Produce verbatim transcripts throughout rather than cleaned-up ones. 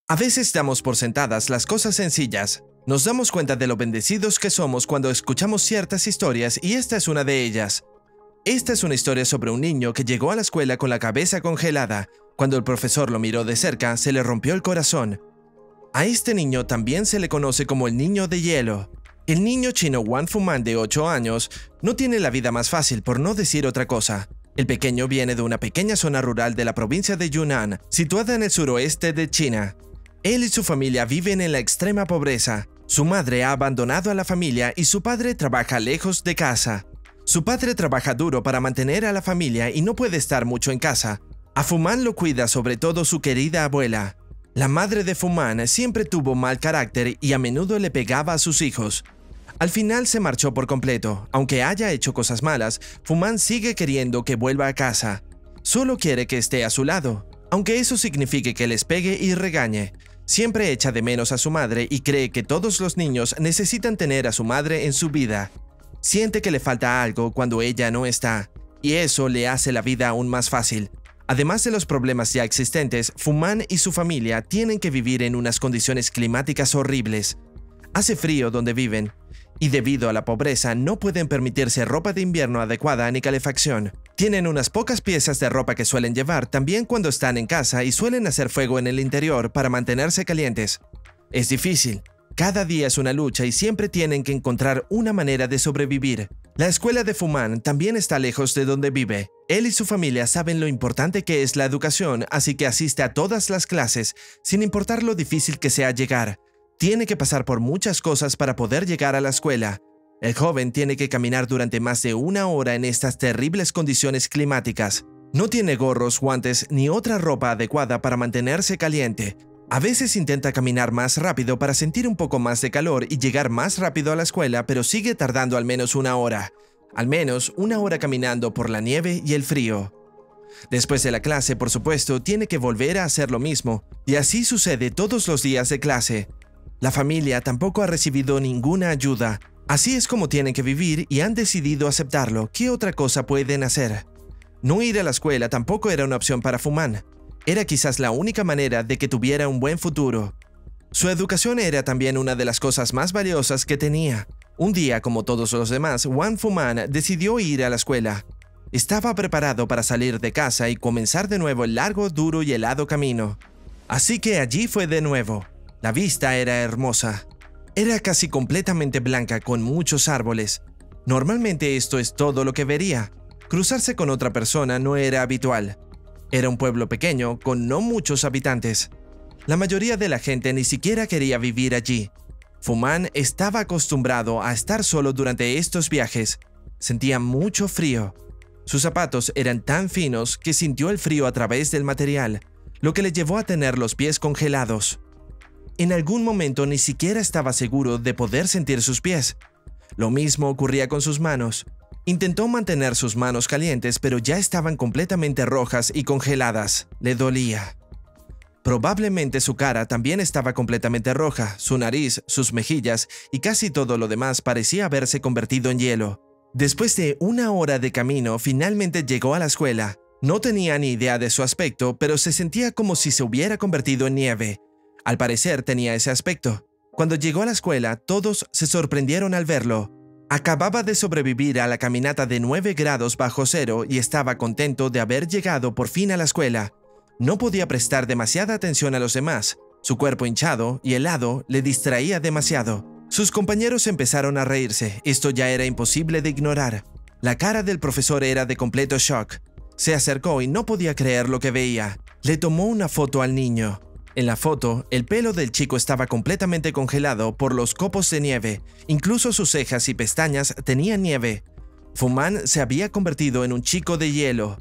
A veces damos por sentadas las cosas sencillas. Nos damos cuenta de lo bendecidos que somos cuando escuchamos ciertas historias y esta es una de ellas. Esta es una historia sobre un niño que llegó a la escuela con la cabeza congelada. Cuando el profesor lo miró de cerca, se le rompió el corazón. A este niño también se le conoce como el niño de hielo. El niño chino Wang Fuman de ocho años no tiene la vida más fácil, por no decir otra cosa. El pequeño viene de una pequeña zona rural de la provincia de Yunnan, situada en el suroeste de China. Él y su familia viven en la extrema pobreza. Su madre ha abandonado a la familia y su padre trabaja lejos de casa. Su padre trabaja duro para mantener a la familia y no puede estar mucho en casa. A Fuman lo cuida sobre todo su querida abuela. La madre de Fuman siempre tuvo mal carácter y a menudo le pegaba a sus hijos. Al final se marchó por completo. Aunque haya hecho cosas malas, Fuman sigue queriendo que vuelva a casa. Solo quiere que esté a su lado, aunque eso signifique que les pegue y regañe. Siempre echa de menos a su madre y cree que todos los niños necesitan tener a su madre en su vida. Siente que le falta algo cuando ella no está, y eso le hace la vida aún más fácil. Además de los problemas ya existentes, Fuman y su familia tienen que vivir en unas condiciones climáticas horribles. Hace frío donde viven, y debido a la pobreza no pueden permitirse ropa de invierno adecuada ni calefacción. Tienen unas pocas piezas de ropa que suelen llevar también cuando están en casa y suelen hacer fuego en el interior para mantenerse calientes. Es difícil. Cada día es una lucha y siempre tienen que encontrar una manera de sobrevivir. La escuela de Fuman también está lejos de donde vive. Él y su familia saben lo importante que es la educación, así que asiste a todas las clases, sin importar lo difícil que sea llegar. Tiene que pasar por muchas cosas para poder llegar a la escuela. El joven tiene que caminar durante más de una hora en estas terribles condiciones climáticas. No tiene gorros, guantes ni otra ropa adecuada para mantenerse caliente. A veces intenta caminar más rápido para sentir un poco más de calor y llegar más rápido a la escuela, pero sigue tardando al menos una hora. Al menos una hora caminando por la nieve y el frío. Después de la clase, por supuesto, tiene que volver a hacer lo mismo, y así sucede todos los días de clase. La familia tampoco ha recibido ninguna ayuda. Así es como tienen que vivir y han decidido aceptarlo. ¿Qué otra cosa pueden hacer? No ir a la escuela tampoco era una opción para Fuman. Era quizás la única manera de que tuviera un buen futuro. Su educación era también una de las cosas más valiosas que tenía. Un día, como todos los demás, Wang Fuman decidió ir a la escuela. Estaba preparado para salir de casa y comenzar de nuevo el largo, duro y helado camino. Así que allí fue de nuevo. La vista era hermosa. Era casi completamente blanca con muchos árboles. Normalmente esto es todo lo que vería. Cruzarse con otra persona no era habitual. Era un pueblo pequeño con no muchos habitantes. La mayoría de la gente ni siquiera quería vivir allí. Fuman estaba acostumbrado a estar solo durante estos viajes. Sentía mucho frío. Sus zapatos eran tan finos que sintió el frío a través del material, lo que le llevó a tener los pies congelados. En algún momento ni siquiera estaba seguro de poder sentir sus pies. Lo mismo ocurría con sus manos. Intentó mantener sus manos calientes, pero ya estaban completamente rojas y congeladas. Le dolía. Probablemente su cara también estaba completamente roja, su nariz, sus mejillas y casi todo lo demás parecía haberse convertido en hielo. Después de una hora de camino, finalmente llegó a la escuela. No tenía ni idea de su aspecto, pero se sentía como si se hubiera convertido en nieve. Al parecer tenía ese aspecto. Cuando llegó a la escuela, todos se sorprendieron al verlo. Acababa de sobrevivir a la caminata de nueve grados bajo cero y estaba contento de haber llegado por fin a la escuela. No podía prestar demasiada atención a los demás. Su cuerpo hinchado y helado le distraía demasiado. Sus compañeros empezaron a reírse. Esto ya era imposible de ignorar. La cara del profesor era de completo shock. Se acercó y no podía creer lo que veía. Le tomó una foto al niño. En la foto, el pelo del chico estaba completamente congelado por los copos de nieve. Incluso sus cejas y pestañas tenían nieve. Fuman se había convertido en un chico de hielo.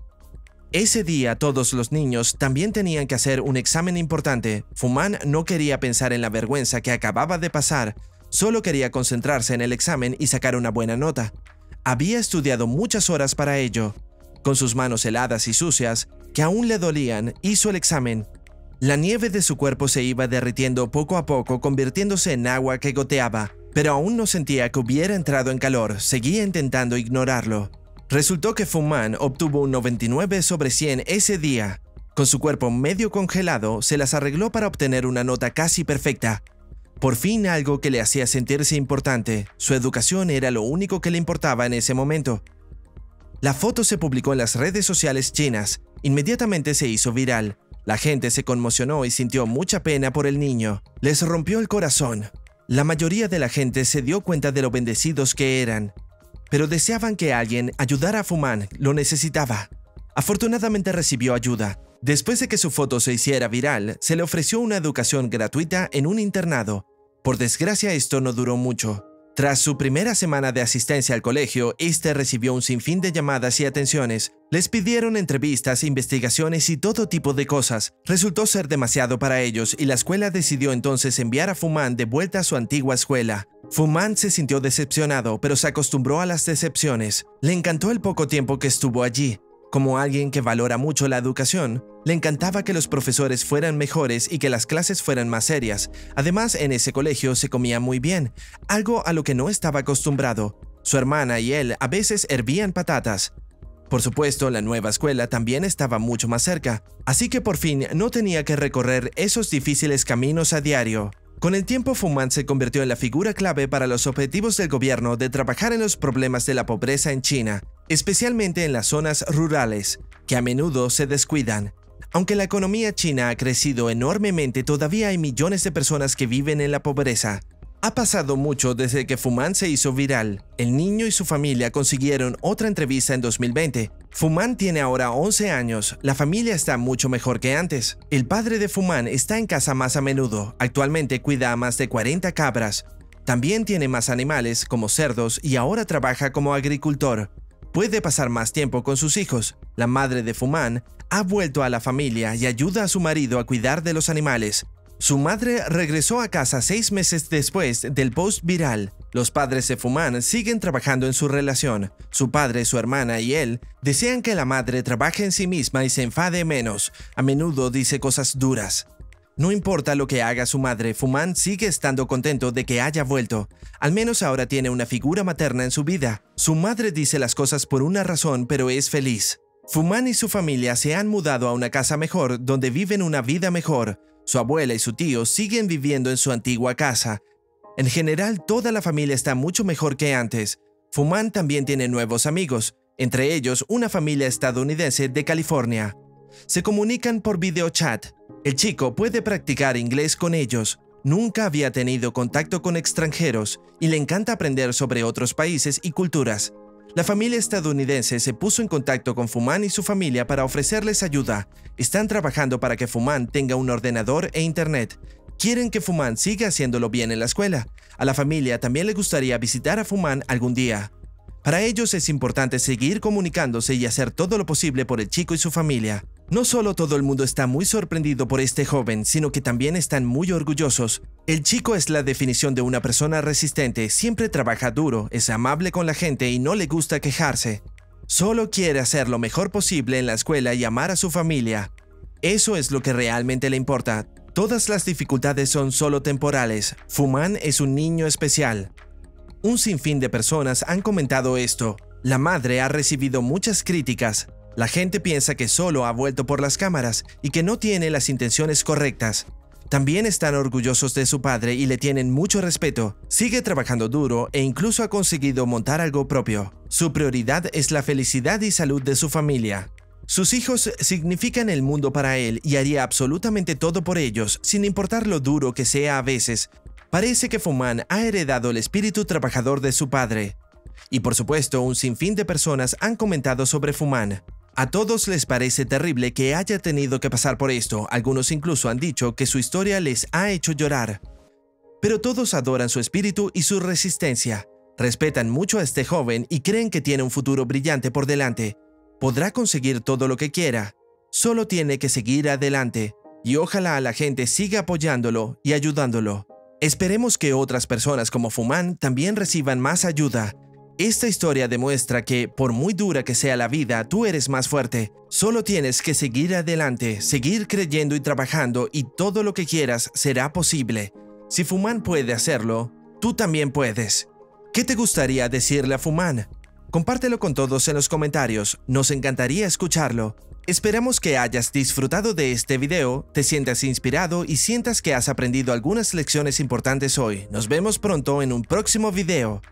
Ese día todos los niños también tenían que hacer un examen importante. Fuman no quería pensar en la vergüenza que acababa de pasar. Solo quería concentrarse en el examen y sacar una buena nota. Había estudiado muchas horas para ello. Con sus manos heladas y sucias, que aún le dolían, hizo el examen. La nieve de su cuerpo se iba derritiendo poco a poco, convirtiéndose en agua que goteaba, pero aún no sentía que hubiera entrado en calor. Seguía intentando ignorarlo. Resultó que Fuman obtuvo un noventa y nueve sobre cien ese día. Con su cuerpo medio congelado, se las arregló para obtener una nota casi perfecta. Por fin algo que le hacía sentirse importante. Su educación era lo único que le importaba en ese momento. La foto se publicó en las redes sociales chinas. Inmediatamente se hizo viral. La gente se conmocionó y sintió mucha pena por el niño. Les rompió el corazón. La mayoría de la gente se dio cuenta de lo bendecidos que eran, pero deseaban que alguien ayudara a Fuman, lo necesitaba. Afortunadamente recibió ayuda. Después de que su foto se hiciera viral, se le ofreció una educación gratuita en un internado. Por desgracia, esto no duró mucho. Tras su primera semana de asistencia al colegio, este recibió un sinfín de llamadas y atenciones. Les pidieron entrevistas, investigaciones y todo tipo de cosas. Resultó ser demasiado para ellos y la escuela decidió entonces enviar a Fuman de vuelta a su antigua escuela. Fuman se sintió decepcionado, pero se acostumbró a las decepciones. Le encantó el poco tiempo que estuvo allí. Como alguien que valora mucho la educación, le encantaba que los profesores fueran mejores y que las clases fueran más serias. Además, en ese colegio se comía muy bien, algo a lo que no estaba acostumbrado. Su hermana y él a veces hervían patatas. Por supuesto, la nueva escuela también estaba mucho más cerca, así que por fin no tenía que recorrer esos difíciles caminos a diario. Con el tiempo, Fuman se convirtió en la figura clave para los objetivos del gobierno de trabajar en los problemas de la pobreza en China, especialmente en las zonas rurales, que a menudo se descuidan. Aunque la economía china ha crecido enormemente, todavía hay millones de personas que viven en la pobreza. Ha pasado mucho desde que Fuman se hizo viral. El niño y su familia consiguieron otra entrevista en dos mil veinte. Fuman tiene ahora once años. La familia está mucho mejor que antes. El padre de Fuman está en casa más a menudo. Actualmente cuida a más de cuarenta cabras. También tiene más animales, como cerdos, y ahora trabaja como agricultor. Puede pasar más tiempo con sus hijos. La madre de Fuman ha vuelto a la familia y ayuda a su marido a cuidar de los animales. Su madre regresó a casa seis meses después del post viral. Los padres de Fuman siguen trabajando en su relación. Su padre, su hermana y él desean que la madre trabaje en sí misma y se enfade menos. A menudo dice cosas duras. No importa lo que haga su madre, Fuman sigue estando contento de que haya vuelto. Al menos ahora tiene una figura materna en su vida. Su madre dice las cosas por una razón, pero es feliz. Fuman y su familia se han mudado a una casa mejor donde viven una vida mejor. Su abuela y su tío siguen viviendo en su antigua casa. En general, toda la familia está mucho mejor que antes. Fuman también tiene nuevos amigos, entre ellos una familia estadounidense de California. Se comunican por videochat. El chico puede practicar inglés con ellos. Nunca había tenido contacto con extranjeros y le encanta aprender sobre otros países y culturas. La familia estadounidense se puso en contacto con Fuman y su familia para ofrecerles ayuda. Están trabajando para que Fuman tenga un ordenador e internet. Quieren que Fuman siga haciéndolo bien en la escuela. A la familia también le gustaría visitar a Fuman algún día. Para ellos es importante seguir comunicándose y hacer todo lo posible por el chico y su familia. No solo todo el mundo está muy sorprendido por este joven, sino que también están muy orgullosos. El chico es la definición de una persona resistente, siempre trabaja duro, es amable con la gente y no le gusta quejarse. Solo quiere hacer lo mejor posible en la escuela y amar a su familia. Eso es lo que realmente le importa. Todas las dificultades son solo temporales. Fuman es un niño especial. Un sinfín de personas han comentado esto. La madre ha recibido muchas críticas. La gente piensa que solo ha vuelto por las cámaras y que no tiene las intenciones correctas. También están orgullosos de su padre y le tienen mucho respeto. Sigue trabajando duro e incluso ha conseguido montar algo propio. Su prioridad es la felicidad y salud de su familia. Sus hijos significan el mundo para él y haría absolutamente todo por ellos, sin importar lo duro que sea a veces. Parece que Fuman ha heredado el espíritu trabajador de su padre. Y por supuesto, un sinfín de personas han comentado sobre Fuman. A todos les parece terrible que haya tenido que pasar por esto, algunos incluso han dicho que su historia les ha hecho llorar. Pero todos adoran su espíritu y su resistencia. Respetan mucho a este joven y creen que tiene un futuro brillante por delante. Podrá conseguir todo lo que quiera. Solo tiene que seguir adelante. Y ojalá la gente siga apoyándolo y ayudándolo. Esperemos que otras personas como Fuman también reciban más ayuda. Esta historia demuestra que, por muy dura que sea la vida, tú eres más fuerte. Solo tienes que seguir adelante, seguir creyendo y trabajando y todo lo que quieras será posible. Si Fuman puede hacerlo, tú también puedes. ¿Qué te gustaría decirle a Fuman? Compártelo con todos en los comentarios, nos encantaría escucharlo. Esperamos que hayas disfrutado de este video, te sientas inspirado y sientas que has aprendido algunas lecciones importantes hoy. Nos vemos pronto en un próximo video.